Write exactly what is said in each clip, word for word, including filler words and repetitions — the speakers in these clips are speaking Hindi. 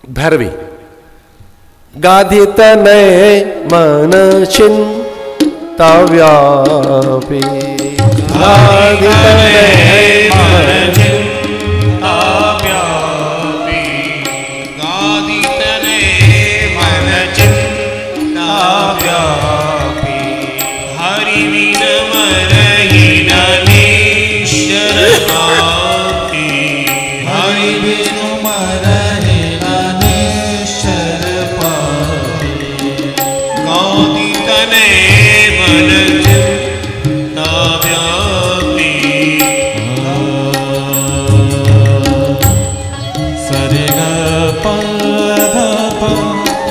भैरवी। गाधी तनय मन चिंता व्यापी, गाधी तनय मन चिंता व्यापी, गाधी तनय मन चिंता व्यापी, हरि बिन मरहि न निश्चर पापी, हरि बिन मरहि न निश्चर पापी, गाधी तनय मन चिंता व्यापी। सरे ग प ध प,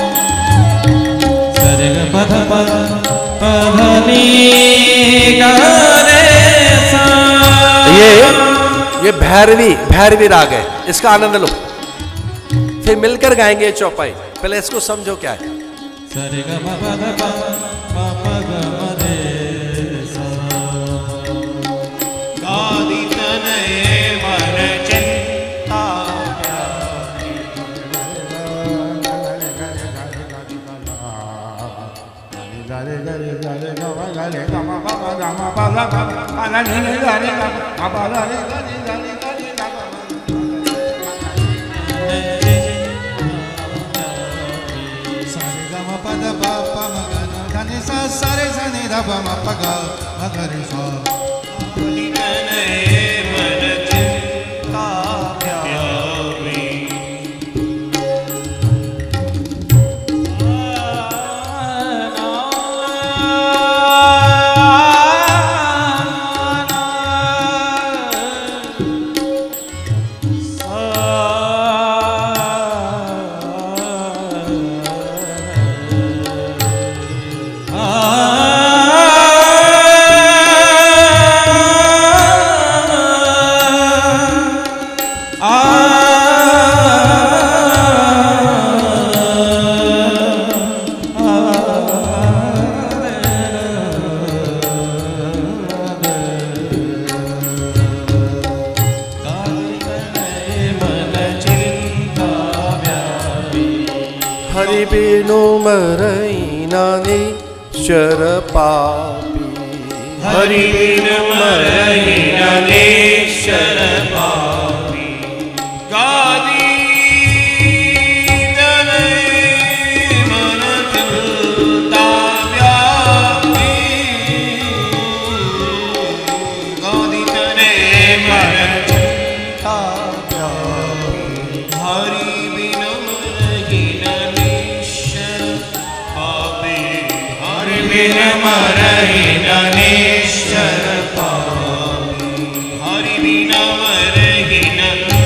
सरे ग प ध प, प ध नी ग रे सा। ये ये भैरवी भैरवी राग है, इसका आनंद लो, फिर मिलकर गाएंगे चौपाई। पहले इसको समझो क्या है। सरे ग प प ध प, प प ग म रे सा, गाधी तनय मन चिंता व्यापी, गरे गरे गरे ग ग गरे ग म प ग म प ग ग न नि नि ग रे ग म प ग रे ग नि ग नि ग नि ग सा रे ग म प द प प म ग न ध नि सा सा रे सा नि ध प म प ग म ग रे सा, गाधी तनय मन चिंता व्यापी। हरि बिनु मरहि न निश्चर पापी, हरि बिनु मरहि न निश्चर पापी, गाधी तनय मन चिंता व्यापी, गाधी तनय मन चिंता व्यापी, हरि बिनु मरहि न निश्चर पापी, हरि बिनु मरहि न निश्चर पापी, हरि बिनु मरहि न